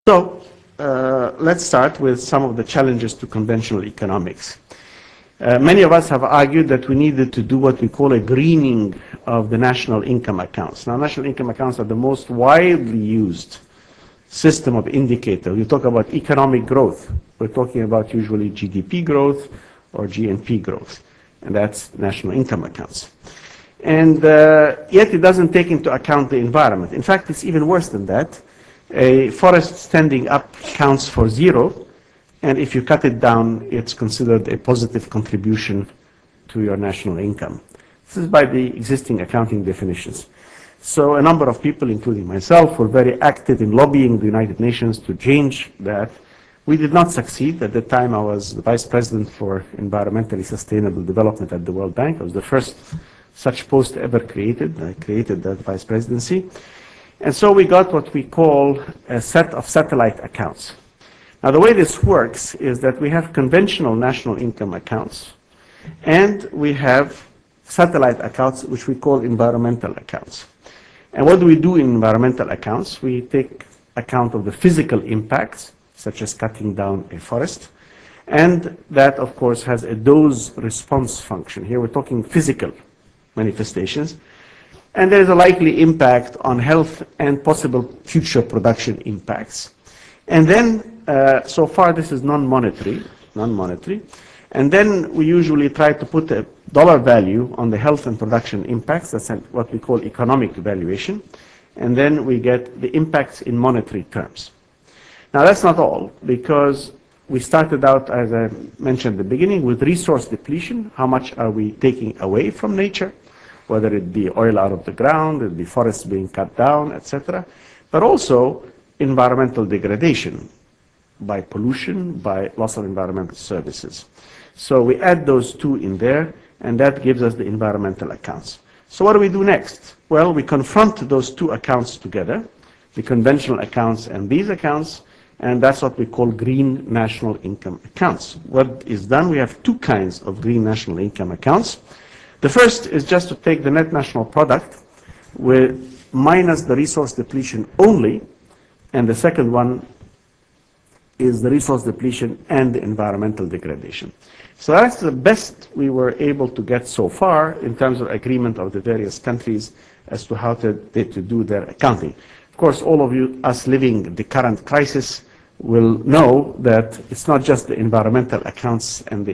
So let's start with some of the challenges to conventional economics. Many of us have argued that we needed to do what we call a greening of the national income accounts. Now, national income accounts are the most widely used system of indicator. You talk about economic growth. We're talking about usually GDP growth or GNP growth, and that's national income accounts. And yet it doesn't take into account the environment. In fact, it's even worse than that. A forest standing up counts for 0, and if you cut it down, it's considered a positive contribution to your national income. This is by the existing accounting definitions. So a number of people, including myself, were very active in lobbying the United Nations to change that. We did not succeed. At the time, I was the Vice President for Environmentally Sustainable Development at the World Bank. I was the first such post ever created. I created that vice presidency. And so we got what we call a set of satellite accounts. Now, the way this works is that we have conventional national income accounts, and we have satellite accounts, which we call environmental accounts. And what do we do in environmental accounts? We take account of the physical impacts, such as cutting down a forest, and that, of course, has a dose-response function. Here we're talking physical manifestations. And there is a likely impact on health and possible future production impacts. And then, so far, this is non-monetary. And then we usually try to put a dollar value on the health and production impacts. That's what we call economic valuation. And then we get the impacts in monetary terms. Now, that's not all, because we started out, as I mentioned at the beginning, with resource depletion. How much are we taking away from nature? Whether it be oil out of the ground, it be forests being cut down, etc. But also environmental degradation by pollution, by loss of environmental services. So we add those two in there, and that gives us the environmental accounts. So what do we do next? Well, we confront those two accounts together, the conventional accounts and these accounts, and that's what we call green national income accounts. What is done, we have two kinds of green national income accounts. The first is just to take the net national product minus the resource depletion only, and the second one is the resource depletion and the environmental degradation. So that's the best we were able to get so far in terms of agreement of the various countries as to how to do their accounting. Of course, all of us living the current crisis will know that it's not just the environmental accounts and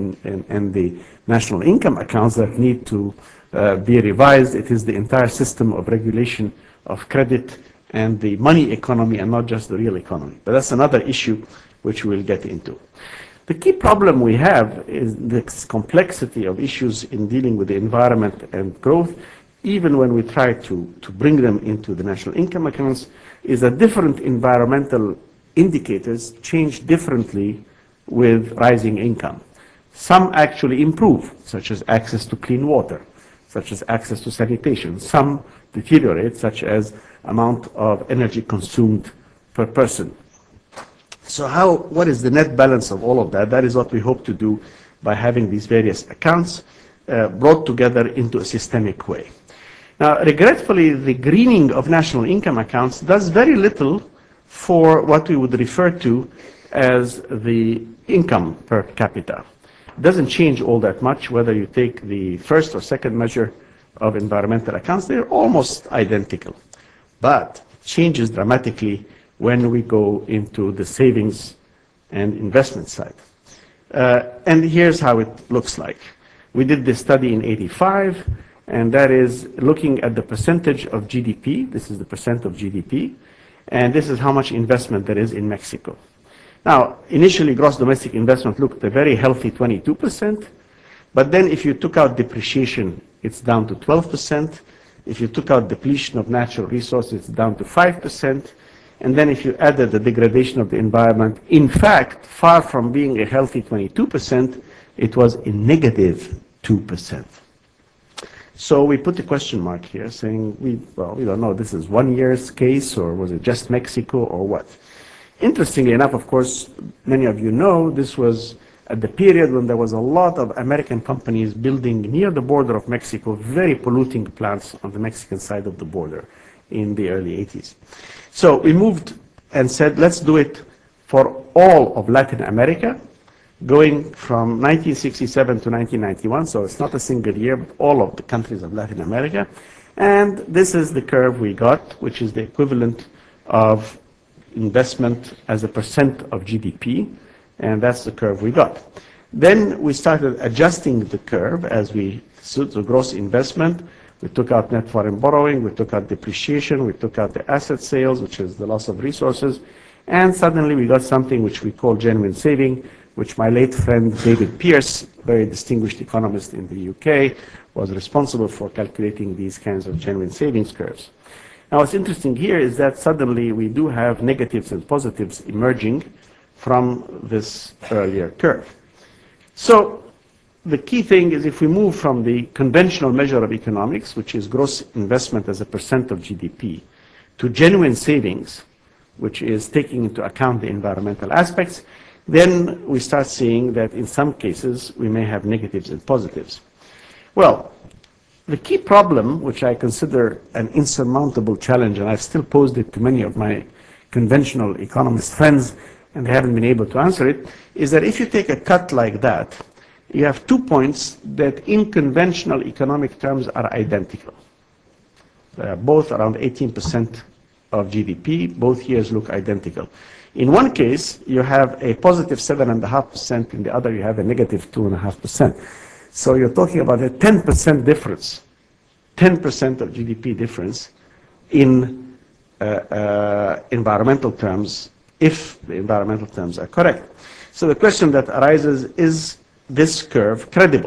the national income accounts that need to be revised. It is the entire system of regulation of credit and the money economy, and not just the real economy. But that's another issue which we'll get into. The key problem we have is this complexity of issues in dealing with the environment and growth, even when we try to bring them into the national income accounts, is that different environmental indicators change differently with rising income. Some actually improve, such as access to clean water, such as access to sanitation. Some deteriorate, such as amount of energy consumed per person. So what is the net balance of all of that? That is what we hope to do by having these various accounts brought together into a systemic way. Now, regretfully, the greening of national income accounts does very little for what we would refer to as the income per capita. It doesn't change all that much whether you take the first or second measure of environmental accounts. They're almost identical. But it changes dramatically when we go into the savings and investment side. And here's how it looks like. We did this study in '85, and that is looking at the percentage of GDP. This is the percent of GDP. And this is how much investment there is in Mexico. Now, initially, gross domestic investment looked a very healthy 22%, but then if you took out depreciation, it's down to 12%. If you took out depletion of natural resources, it's down to 5%. And then if you added the degradation of the environment, in fact, far from being a healthy 22%, it was a negative 2%. So we put a question mark here saying, we don't know, this is 1 year's case, or was it just Mexico, or what? Interestingly enough, of course, many of you know, this was at the period when there was a lot of American companies building near the border of Mexico, very polluting plants on the Mexican side of the border in the early '80s. So we moved and said, let's do it for all of Latin America, going from 1967 to 1991, so it's not a single year, but all of the countries of Latin America. And this is the curve we got, which is the equivalent of investment as a percent of GDP, and that's the curve we got. Then we started adjusting the curve as we suit the gross investment. We took out net foreign borrowing, we took out depreciation, we took out the asset sales, which is the loss of resources, and suddenly we got something which we call genuine saving, which my late friend David Pearce, very distinguished economist in the UK, was responsible for calculating these kinds of genuine savings curves. Now what's interesting here is that suddenly we do have negatives and positives emerging from this earlier curve. So the key thing is if we move from the conventional measure of economics, which is gross investment as a percent of GDP, to genuine savings, which is taking into account the environmental aspects, then we start seeing that in some cases we may have negatives and positives. Well, the key problem, which I consider an insurmountable challenge, and I've still posed it to many of my conventional economist friends, and they haven't been able to answer it, is that if you take a cut like that, you have 2 points that in conventional economic terms are identical. They are both around 18% of GDP. Both years look identical. In one case, you have a positive 7.5%. In the other, you have a negative 2.5%. So you're talking about a 10% difference, 10% of GDP difference in environmental terms, if the environmental terms are correct. So the question that arises, is this curve credible?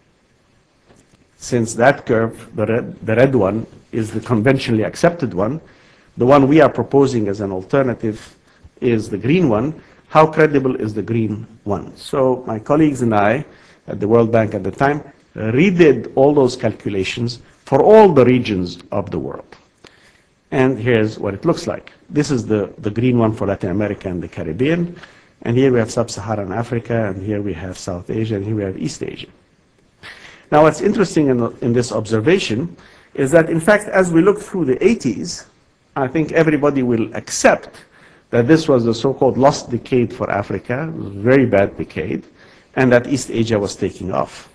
Since that curve, the red one, is the conventionally accepted one, the one we are proposing as an alternative is the green one. How credible is the green one? So my colleagues and I at the World Bank at the time redid all those calculations for all the regions of the world. And here's what it looks like. This is the green one for Latin America and the Caribbean. And here we have Sub-Saharan Africa, and here we have South Asia, and here we have East Asia. Now what's interesting in this observation is that, in fact, as we look through the 80s, I think everybody will accept that this was the so-called lost decade for Africa, it was a very bad decade, and that East Asia was taking off.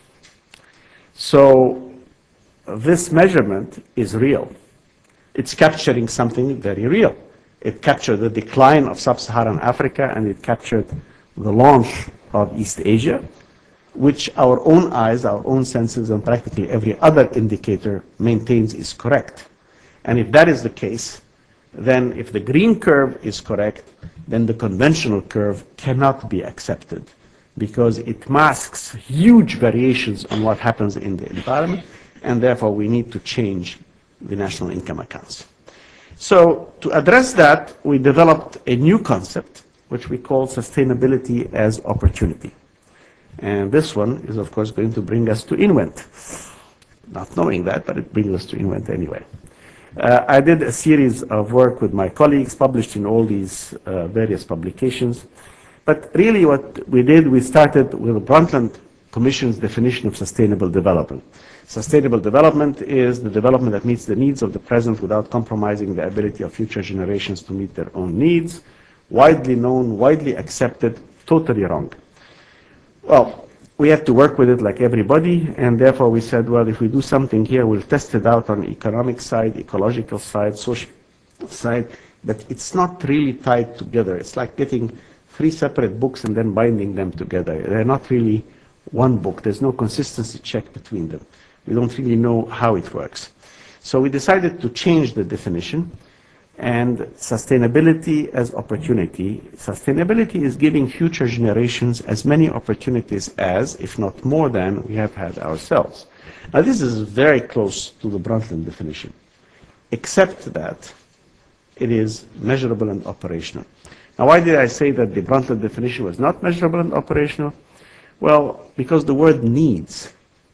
So this measurement is real. It's capturing something very real. It captured the decline of Sub-Saharan Africa, and it captured the launch of East Asia, which our own eyes, our own senses, and practically every other indicator maintains is correct. And if that is the case, then if the green curve is correct, then the conventional curve cannot be accepted, because it masks huge variations on what happens in the environment, and therefore we need to change the national income accounts. So to address that, we developed a new concept, which we call sustainability as opportunity. And this one is, of course, going to bring us to Invent. Not knowing that, but it brings us to Invent anyway. I did a series of work with my colleagues, published in all these various publications. But really what we did, we started with the Brundtland Commission's definition of sustainable development. Sustainable development is the development that meets the needs of the present without compromising the ability of future generations to meet their own needs. Widely known, widely accepted, totally wrong. Well, we had to work with it like everybody, and therefore we said, well, if we do something here, we'll test it out on the economic side, ecological side, social side, but it's not really tied together. It's like getting 3 separate books and then binding them together. They're not really one book. There's no consistency check between them. We don't really know how it works. So we decided to change the definition, and sustainability as opportunity. Sustainability is giving future generations as many opportunities as, if not more than, we have had ourselves. Now this is very close to the Brundtland definition, except that it is measurable and operational. Now why did I say that the Brundtland definition was not measurable and operational? Well, because the word needs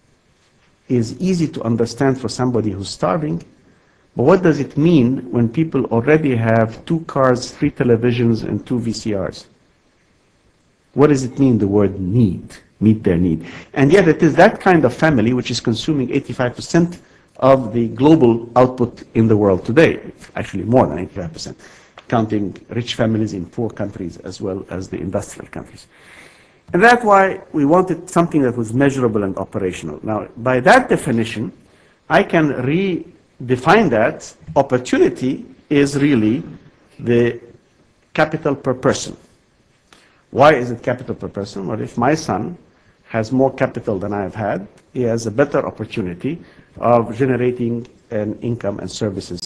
is easy to understand for somebody who's starving, but what does it mean when people already have 2 cars, 3 televisions, and 2 VCRs? What does it mean, the word need, meet their need? And yet it is that kind of family which is consuming 85% of the global output in the world today, actually more than 85%. counting rich families in poor countries as well as the industrial countries. And that's why we wanted something that was measurable and operational. Now, by that definition, I can redefine that. Opportunity is really the capital per person. Why is it capital per person? Well, if my son has more capital than I have had, he has a better opportunity of generating an income and services